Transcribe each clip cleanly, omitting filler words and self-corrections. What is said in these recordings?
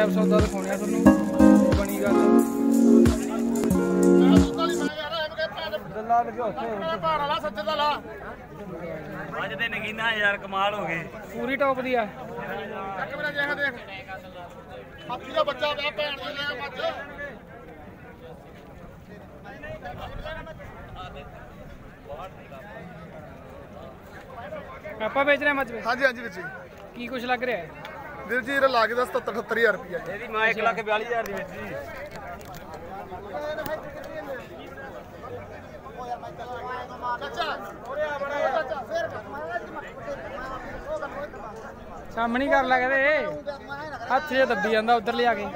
Live सौदा दिखाने थोनू बनी गल पूरी टॉप दी है ਆਪਾਂ ਵੇਚ ਰਹੇ ਮੱਝ ਹਾਂਜੀ ਹਾਂਜੀ ਵੀਰ ਜੀ ਕੀ ਕੁਛ ਲੱਗ ਰਿਹਾ ਹੈ ਵੀਰ ਜੀ ਇਹਦਾ ਲੱਗ ਦਾ 77-78000 ਰੁਪਇਆ ਇਹਦੀ ਮਾਂ 1,42,000 ਦੀ ਵੇਚੀ ਸਾਹਮਣੀ ਕਰ ਲਾ ਕਹਿੰਦੇ ਹੱਥ 'ਚ ਦੱਬੀ ਜਾਂਦਾ ਉਧਰ ਲਿਆ ਕੇ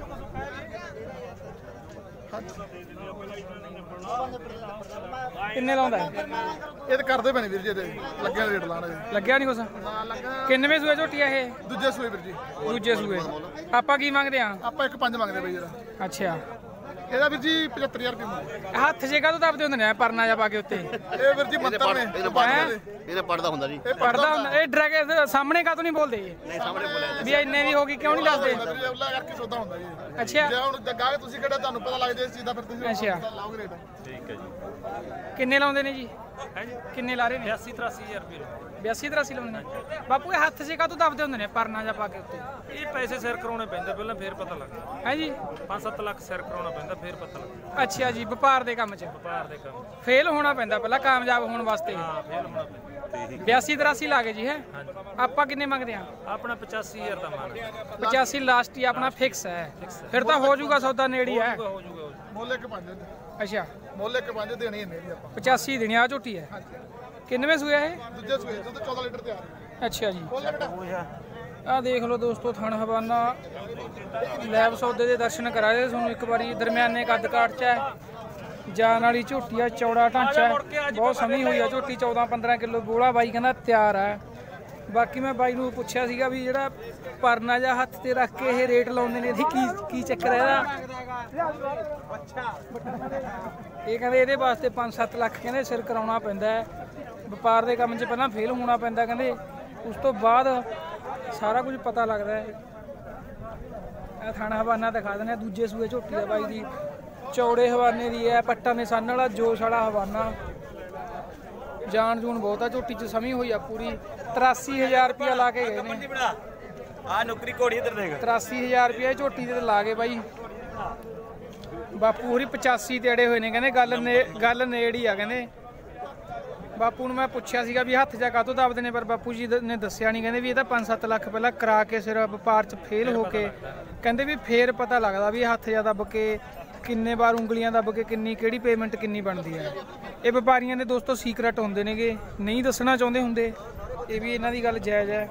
ਕਿੰਨੇ ਲਾਉਂਦਾ ਇਹ ਤਾਂ ਕਰਦੇ ਪੈਣੇ ਵੀਰ ਜੀ ਇਹਦੇ ਲੱਗਿਆ ਰੇਟ ਲਾਣਾ ਜੀ ਲੱਗਿਆ ਨਹੀਂ ਕੁਛ ਕਿੰਨਵੇਂ ਸੂਏ ਝੋਟੀ ਆ ਇਹ ਦੂਜੇ ਸੂਏ ਵੀਰ ਜੀ ਦੂਜੇ ਸੂਏ ਆਪਾਂ ਕੀ ਮੰਗਦੇ ਆ ਆਪਾਂ 1.5 ਮੰਗਦੇ ਬਈ ਇਹਦਾ ਅੱਛਾ ਇਹਦਾ ਵੀਰ ਜੀ 75000 ਰੁਪਏ ਮੰਗਦੇ ਹੱਥ ਜੇ ਕਾਹਤੋਂ ਦੱਬਦੇ ਹੁੰਦੇ ਨੇ ਪਰਨਾ ਜਾ ਪਾ ਕੇ ਉੱਤੇ ਇਹ ਵੀਰ ਜੀ ਮੰਤਰ ਨੇ ਇਹਦਾ ਪੜਦਾ ਹੁੰਦਾ ਜੀ ਪੜਦਾ ਹੁੰਦਾ ਇਹ ਡਰੈਗ ਸਾਹਮਣੇ ਕਾਹਤੋਂ ਨਹੀਂ ਬੋਲਦੇ ਨਹੀਂ ਸਾਹਮਣੇ ਬੋਲਿਆ ਵੀ ਇੰਨੇ ਦੀ ਹੋ ਗਈ ਕਿਉਂ ਨਹੀਂ ਦੱਸਦੇ ਅੱਲਾ ਕਰਕੇ ਸੌਦਾ ਹੁੰਦਾ ਜੀ ਅੱਛਾ ਜੇ ਹੁਣ ਜੱਗਾ ਤੁਸੀਂ ਕਿਹੜਾ ਤੁਹਾਨੂੰ ਪਤਾ ਲੱਗ ਜਾਏ ਇਸ ਚੀਜ਼ ਦਾ ਫਿਰ ਤੁਸੀਂ ਅੱਛਾ ਲਾਓਗੇ ਰੇਟ ਠੀਕ ਹੈ ਜੀ ਕਿੰਨੇ ਲਾਉਂਦੇ ਨੇ ਜੀ ਕਿੰਨੇ ਲਾ ਰਹੇ ਨੇ 83,000 ਰੁਪਏ 82-83 ਲਾਉਂਦੇ ਨੇ ਬਾਪੂ ਇਹ ਹੱਥ 'ਚ ਕਾਹਤੋਂ ਦੱਬਦੇ ਹੁੰਦੇ ਨੇ ਪਰਨਾ ਜਾ ਪਾ ਕੇ ਉੱਤੇ ਇਹ ਪੈਸੇ ਸਿਰ ਕਰਾਉਣੇ ਪੈਂਦੇ ਪਹਿਲਾਂ ਫੇਰ ਪਤਾ ਲੱਗਦਾ ਹੈ ਜੀ 5-7 ਲੱਖ ਸਿਰ ਕਰਾਉਣਾ ਪੈਂਦਾ ਫੇਰ ਪਤਾ ਲੱਗਦਾ ਅੱਛਾ ਜੀ ਵਪਾਰ ਦੇ ਕੰਮ 'ਚ ਵਪਾਰ ਦੇ ਕੰਮ ਫੇਲ ਹੋਣਾ ਪੈਂਦਾ ਪਹਿਲਾਂ ਕਾਮਯਾਬ ਹੋਣ ਵਾਸਤੇ ਹਾਂ ਫੇਰ ਹੋਣਾ ਪੈਂਦਾ 82-83 ਲਾ ਗਏ ਜੀ ਹੈ ਆਪਾਂ ਕਿੰਨੇ ਮੰਗਦੇ ਆ ਆਪਣਾ 85,000 ਦਾ ਮਾਨ 85 ਲਾਸਟ ਹੀ ਆਪਣਾ ਫਿਕਸ ਹੈ ਫਿਰ ਤਾਂ ਹੋ ਜਾਊਗਾ ਸੌਦਾ ਨੇੜੇ ਹੈ ਹੋ ਜਾਊਗਾ ਮੁੱਲ 1.5 ਅੱਛਾ ਮੁੱਲ 1.5 ਦੇਣੀ ਹੈ ਨਹੀਂ ਆਪਾਂ 85 ਦੇਣੀ ਆ ਝੋਟੀ ਹੈ ਕਿੰਨਵੇਂ ਸੂਏ ਇਹ ਦੂਜੇ ਸੂਏ ਤੋਂ 14 ਲੀਟਰ ਤਿਆਰ ਹੈ ਅੱਛਾ ਜੀ ਬੋਲ ਬੇਟਾ ਆ ਦੇਖ ਲਓ ਦੋਸਤੋ ਥਣ ਹਵਾਨਾ ਲੈਬ ਸੌਦੇ ਦੇ ਦਰਸ਼ਨ ਕਰਾਏ ਤੁਹਾਨੂੰ ਇੱਕ ਵਾਰੀ ਦਰਮਿਆਨੇ ਕੱਦ ਕਾਠ ਚ ਹੈ ਜਾਨ ਵਾਲੀ ਝੋਟੀ ਆ ਚੌੜਾ ਢਾਂਚਾ ਬਹੁਤ ਸਮੀ ਹੋਈ ਆ ਝੋਟੀ 14-15 ਕਿਲੋ ਬੋਲਾ ਬਾਈ ਕਹਿੰਦਾ ਤਿਆਰ ਆ ਬਾਕੀ ਮੈਂ ਬਾਈ ਨੂੰ ਪੁੱਛਿਆ ਸੀਗਾ ਵੀ ਜਿਹੜਾ ਪਰਨਾ ਜਾਂ ਹੱਥ ਤੇ ਰੱਖ ਕੇ ਇਹ ਰੇਟ ਲਾਉਂਦੇ ਨੇ ਇਹਦੀ ਕੀ ਚੱਕਰ ਹੈ ਇਹਦਾ ਇਹ ਕਹਿੰਦੇ ਇਹਦੇ ਵਾਸਤੇ 5-7 ਲੱਖ ਕਹਿੰਦੇ ਸਿਰ ਕਰਾਉਣਾ ਪੈਂਦਾ ਹੈ ਵਪਾਰ ਦੇ ਕੰਮ 'ਚ ਪਹਿਲਾਂ ਫੇਲ ਹੋਣਾ ਪੈਂਦਾ ਕਹਿੰਦੇ ਉਸ ਤੋਂ ਬਾਅਦ ਸਾਰਾ ਕੁਝ ਪਤਾ ਲੱਗਦਾ ਹੈ ਇਹ ਥਾਣਾ ਹਵਾਨਾ ਦਿਖਾ ਦਿੰਦੇ ਦੂਜੇ ਸੂਏ ਝੋਟੀ ਆ ਬਾਈ ਦੀ ਚੌੜੇ ਹਵਾਨੇ ਦੀ ਹੈ ਪੱਟਾਂ ਦੇ ਸੰਨ ਵਾਲਾ ਜੋਸ਼ ਵਾਲਾ ਹਵਾਨਾ ਜਾਨ ਜੂਨ ਬਹੁਤ ਆ ਝੋਟੀ 'ਚ ਸਮੀ ਹੋਈ ਆ ਪੂਰੀ 83,000 ਰੁਪਇਆ ਲਾ ਕੇ ਗਏ ਨੇ ਆ ਨੌਕਰੀ ਘੋੜੀ ਇੱਧਰ ਦੇਖ 83,000 ਰੁਪਇਆ ਝੋਟੀ ਤੇ ਲਾ ਗਏ ਬਾਈ ਬਾਪੂ ਹੋਰੀ 85 ਤੇ ਅੜੇ ਹੋਏ ਨੇ ਕਹਿੰਦੇ ਗੱਲ ਨੇੜ ਹੀ ਆ ਕਹਿੰਦੇ ਬਾਪੂ ਨੂੰ ਮੈਂ ਪੁੱਛਿਆ ਸੀਗਾ ਵੀ ਹੱਥ ਜਾ ਕਾਹਤੋਂ ਦੱਬਦੇ ਨੇ ਪਰ ਬਾਪੂ ਜੀ ਨੇ ਦੱਸਿਆ ਨਹੀਂ ਕਹਿੰਦੇ ਵੀ ਇਹ ਤਾਂ 5-7 ਲੱਖ ਪਹਿਲਾਂ ਕਰਾ ਕੇ ਸਿਰ ਵਪਾਰ 'ਚ ਫੇਲ ਹੋ ਕੇ ਕਹਿੰਦੇ ਵੀ ਫੇਰ ਪਤਾ ਲੱਗਦਾ ਵੀ ਹੱਥ ਜਾ ਦੱਬ ਕੇ ਕਿੰਨੇ ਵਾਰ ਉਂਗਲੀਆਂ ਦੱਬ ਕੇ ਕਿਹੜੀ ਪੇਮੈਂਟ ਕਿੰਨੀ ਬਣਦੀ ਹੈ ਇਹ ਵਪਾਰੀਆਂ ਦੇ ਦੋਸਤੋ ਸੀਕ੍ਰੇਟ ਹੁੰਦੇ ਨੇਗੇ ਨਹੀਂ ਦੱਸਣਾ ਚਾਹੁੰਦੇ ਹੁੰਦੇ ਇਹ ਵੀ ਇਹਨਾਂ ਦੀ ਗੱਲ ਜਾਇਜ਼ ਹੈ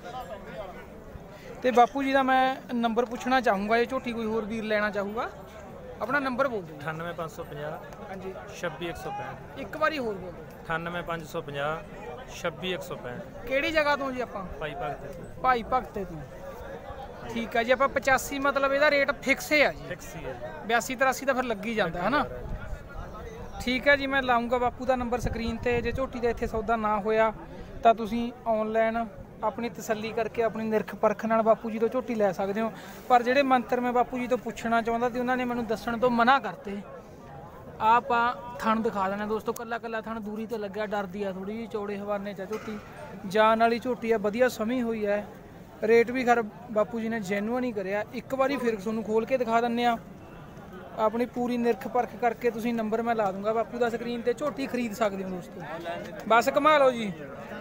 ਤੇ ਬਾਪੂ ਜੀ ਦਾ ਮੈਂ ਨੰਬਰ ਪੁੱਛਣਾ ਚਾਹੂੰਗਾ ਇਹ ਝੋਟੀ ਕੋਈ ਹੋਰ ਵੀਰ ਲੈਣਾ ਚਾਹੂਗਾ ਆਪਣਾ ਨੰਬਰ ਬੋਲ ਦਿਓ 98550 ਹਾਂਜੀ 26165 ਇੱਕ ਵਾਰੀ ਹੋਰ ਬੋਲ ਦਿਓ 98550 26165 ਕਿਹੜੀ ਜਗ੍ਹਾ ਤੋਂ ਜੀ ਆਪਾਂ ਭਾਈ ਭਗਤ ਭਾਈ ਭਗਤੇ ਤੋਂ ਠੀਕ ਹੈ ਜੀ ਆਪਾਂ 85 ਮਤਲਬ ਇਹਦਾ ਰੇਟ ਫਿਕਸ ਹੈ ਜੀ ਫਿਕਸ ਹੀ ਹੈ 82-83 ਤਾਂ ਫਿਰ ਲੱਗੀ ਜਾਂਦਾ ਹੈ ਨਾ ਠੀਕ ਹੈ ਜੀ ਮੈਂ ਲਾਉਂਗਾ ਬਾਪੂ ਦਾ ਨੰਬਰ ਸਕਰੀਨ ਤੇ ਜੇ ਝੋਟੀ ਦਾ ਇੱਥੇ ਸੌਦਾ ਨਾ ਹੋਇਆ ਤਾਂ ਤੁਸੀਂ ਆਨਲਾਈਨ ਆਪਣੀ ਤਸੱਲੀ ਕਰਕੇ ਆਪਣੀ ਨਿਰਖ ਪਰਖ ਨਾਲ ਬਾਪੂ ਜੀ ਤੋਂ ਝੋਟੀ ਲੈ ਸਕਦੇ ਹੋ ਪਰ ਜਿਹੜੇ ਮੰਤਰ ਮੈਂ ਬਾਪੂ ਜੀ ਤੋਂ ਪੁੱਛਣਾ ਚਾਹੁੰਦਾ ਤੇ ਉਹਨਾਂ ਨੇ ਮੈਨੂੰ ਦੱਸਣ ਤੋਂ ਮਨਾ ਕਰਤੇ ਆਪਾਂ ਥਣ ਦਿਖਾ ਦੇਣਾ ਦੋਸਤੋ ਕੱਲਾ ਥਣ ਦੂਰੀ ਤੇ ਲੱਗਿਆ ਡਰਦੀ ਆ ਥੋੜੀ ਜਿਹੀ ਚੌੜੇ ਹਵਾਨੇ 'ਚ ਝੋਟੀ ਜਾਨ ਵਾਲੀ ਝੋਟੀ ਆ ਵਧੀਆ ਸਮੀ ਹੋਈ ਹੈ ਰੇਟ ਵੀ ਖਰ ਬਾਪੂ ਜੀ ਨੇ ਜੈਨੂਅਨ ਹੀ ਕਰਿਆ ਇੱਕ ਵਾਰੀ ਫਿਰ ਤੁਹਾਨੂੰ ਖੋਲ ਕੇ ਦਿਖਾ ਦਿੰਨੇ ਆ ਆਪਣੀ ਪੂਰੀ ਨਿਰਖ ਪਰਖ ਕਰਕੇ ਤੁਸੀਂ ਨੰਬਰ ਮੈਂ ਲਾ ਦੂੰਗਾ ਬਾਪੂ ਦਾ ਸਕਰੀਨ ਤੇ ਝੋਟੀ ਖਰੀਦ ਸਕਦੇ ਹੋ ਦੋਸਤੋ ਬਸ ਕਮਾ ਲਓ ਜੀ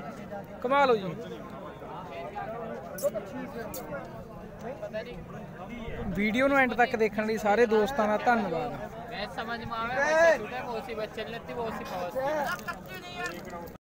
ਵੀਡੀਓ ਨੂੰ ਐਂਡ ਤੱਕ ਦੇਖਣ ਲਈ ਸਾਰੇ ਦੋਸਤਾਂ ਦਾ ਧੰਨਵਾਦ।